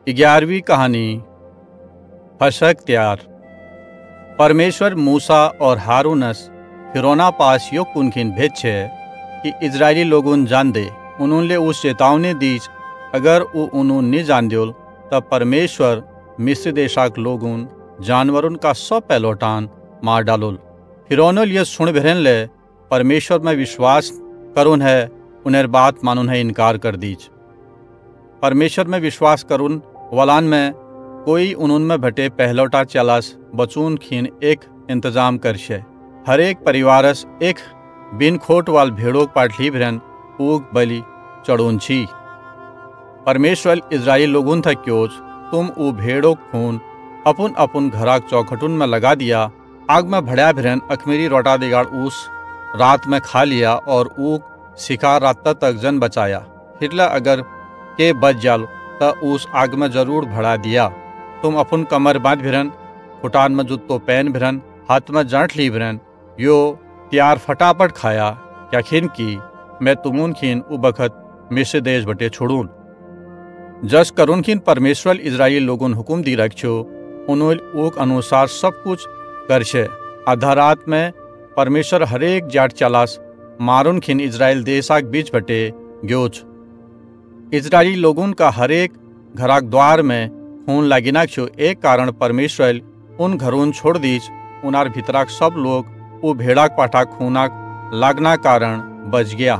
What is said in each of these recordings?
11वीं कहानी फसह त्यार। परमेश्वर मूसा और हारूनस फिरौना पास यो कुनखिन भेज छे कि इजरायली लोगुन जान दे उन्होंने उस चेतावनी दीज अगर वो उन्होंने नहीं जान दियोल तब परमेश्वर मिस्र देशाक लोगुन जानवरों का सब पहलोटान मार डालोल। फिरौनोल ये सुन भरन ले परमेश्वर में विश्वास करुन है उन्हें बात मानुन है इनकार कर दीज। परमेश्वर में विश्वास करुन वलान में कोई उनमें भटे पहलोटा चलास बचून खीन एक इंतजाम करशे। हर एक परिवारस एक बिन खोट वाल भेड़ों पाटली भरन ऊग बलि चढ़ून छी। परमेश्वर इजराइल लोगुन था क्योज तुम ऊ भेड़ों खून अपन अपन घराक चौखटुन में लगा दिया, आग में भड़या भरन अखमेरी रोटा दिगाड़ उस रात में खा लिया और ऊग शिकार रात तक जन बचाया। हिरला अगर के बच जाल त उस आग में जरूर भड़ा दिया। तुम अपन कमर बांध भरन फुटान में जुत्तो पहन भरन हाथ में जांट ली भरन यो त्यार फटाफट खाया क्या खिन की मैं तुमुन खिन उ बखत मिस्र देश बटे छोड़ून। जस करुन खिन परमेश्वर इजराइल लोगुन हुकुम दी रखो उन्होंने ऊक अनुसार सब कुछ करशे। आधा रात में परमेश्वर हरेक जाट चलास मारुन खिन इजराइल देशाक बीच बटे ग्योच। इजरायली लोगुन का हरेक घराक द्वार में खून लागिना छो एक कारण परमेश्वर उन घरों छोड़ दीज उनार भीतराक सब लोग उ भेड़ाक पाठाक खूनाक लागना कारण बच गया।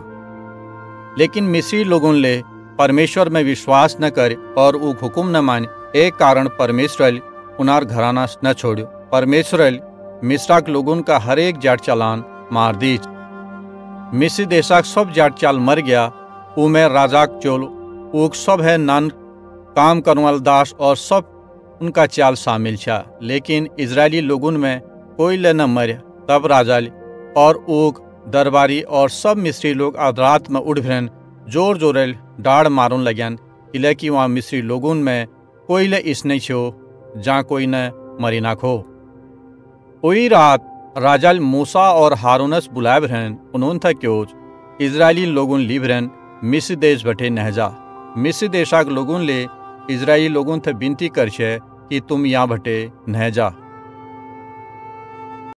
लेकिन मिस्री लोगों ले परमेश्वर में विश्वास न कर और उ हुकुम न मान एक कारण परमेश्वर उनार घराना न छोड़ो। परमेश्वर मिस्राक लोगों का हरेक जाट चालान मार दीज। मिस्री देशाक सब जाट चाल मर गया। उ में राजाक चोल ऊक सब है नान काम करवाल दास और सब उनका चाल शामिल छा। लेकिन इजरायली लोगुन में कोई ले न मर। तब राजाल और ऊक दरबारी और सब मिस्री लोग आज रात में उठ भरन जोर जोरेल डाढ़ मारून लगन किले कि वहाँ मिस्री लोगुन में कोई ले इस नहीं छो जहाँ कोई न मरी नाखो। वही रात राजाल मूसा और हारूनस बुलाए भरन उन्होंने था क्योज इजरायली लोगुन ली भरन मिस्र देश बटे नहजा। मिस्र देशाक लोगुन ले इजरायली लोगुन थे विनती करछे कि तुम यहाँ बटे नहजा।